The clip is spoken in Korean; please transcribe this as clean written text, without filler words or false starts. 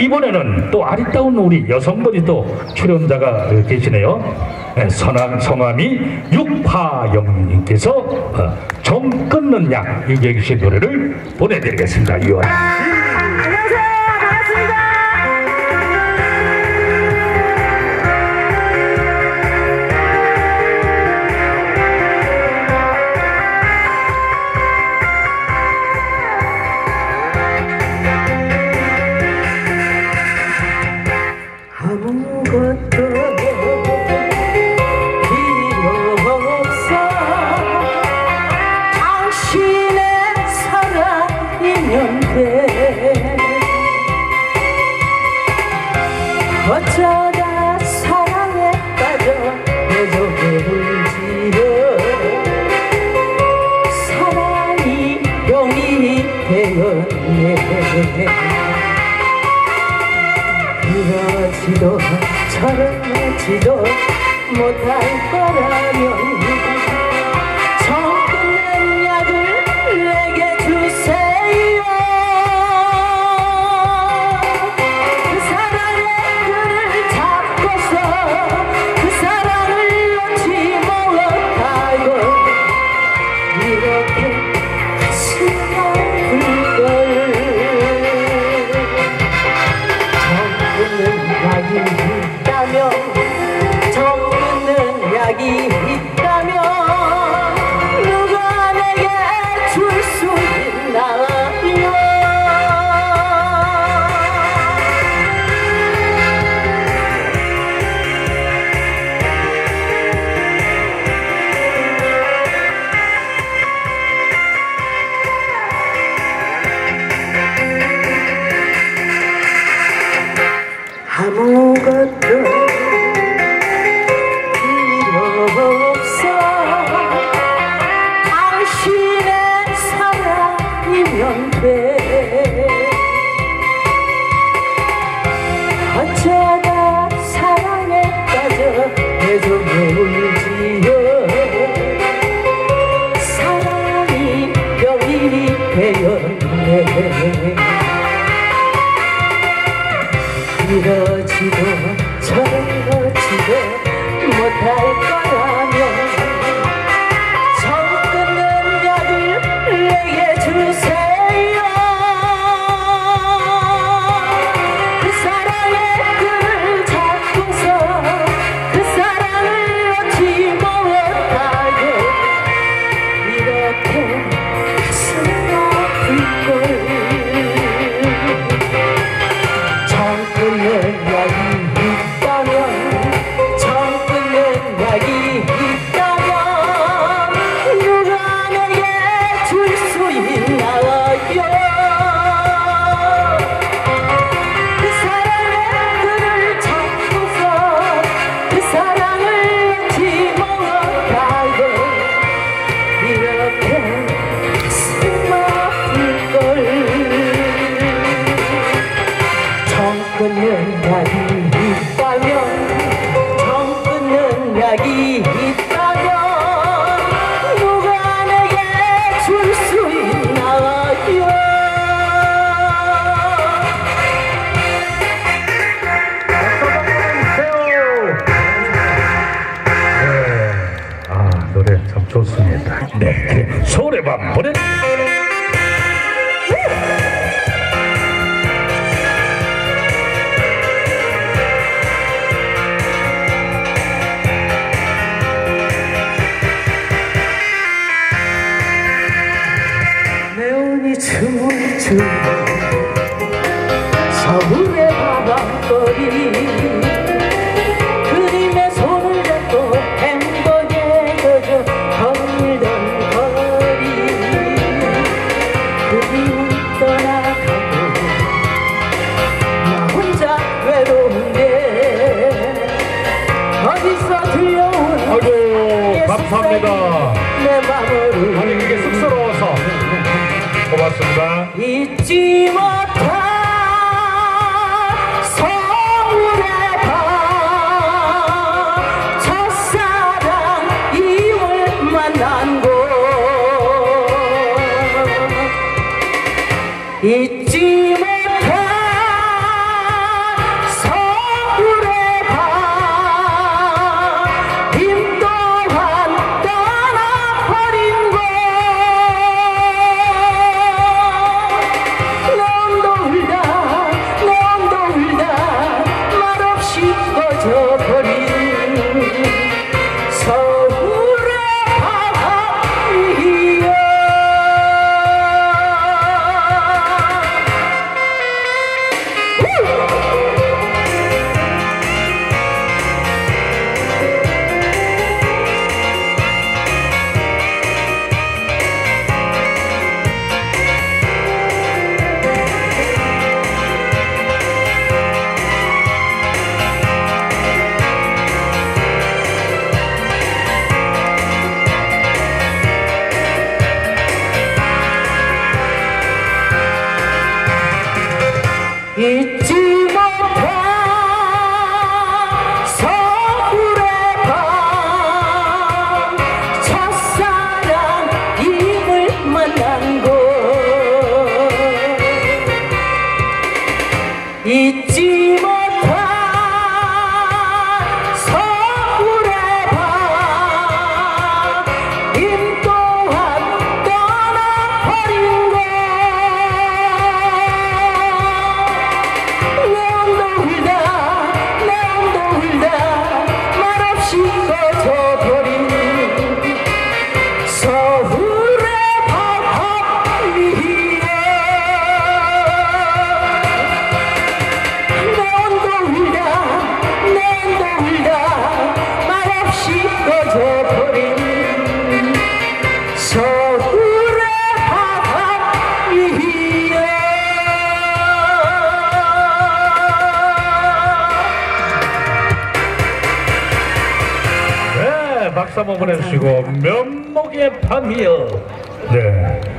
이번에는 또 아리따운 우리 여성분이 또 출연자가 계시네요. 네, 성함이 육화영님께서 정 끊는 약 유경씨 노래를 보내드리겠습니다. 어쩌다 사랑에 빠져 애정에 울지요. 사랑이 병이 되었네. 이러지도 저러지도 못할 거라면 정 끊는 약을 내게 주세요. 그 사랑의 끈을 잡고서 그 사랑을 놓지 못하고 이렇게 가슴이 아플걸. 정 끊는 약이 있다면 정 끊는 약이 있다면 누가 내게 줄 수 있나요? 아무것도 필요 없어. 당신의 사랑이면 돼. 어쩌다 사랑에 빠져 애정에 울지요. 사랑이 병이 되었네. 이러지도 저러지도 못할 거라면 정 끊는 약을 내게 주세요. 그 사랑의 끈을 잡고서 그 사랑을 놓지 못하고 이렇게 가슴 아플걸. 정 끊는 약이 있다면 정 끊는 약이 있다면 누가 내게 줄 수 있나요? 그 사랑의 끈을 잡고서 그 사랑을 놓지 못하고 이렇게 가슴 아플걸. 정 끊는 약이 있다면 정 끊는 약이 있다면 누가 내게 줄 수 있나요? 노래 참 좋습니다. 네, 서울의 밤 보내. 내온이 춤을 추는 서울의 바람거리 그림의 손을 잡고 행복해져줘 걸던 거리. 그림은 떠나가고 나 혼자 외로운데 어디서 들려오는 아이고 감사합니다. 내 맘을 아니 이게 쑥스러워서 고맙습니다. 잊지 못할 서울의 밤 첫사랑 2월 만난 곳 잊지 못할 잊지 못한 서울의 밤 첫사랑 이을 만난 곳 잊지 못한 서울의 밤 임 또한 떠나버린 곳 서울의 바람 위에 내 온도 울다 말없이 꺼져버린 서울의 바람 위에 네, 박수 한번 보내주시고 면목의 밤이여. 네.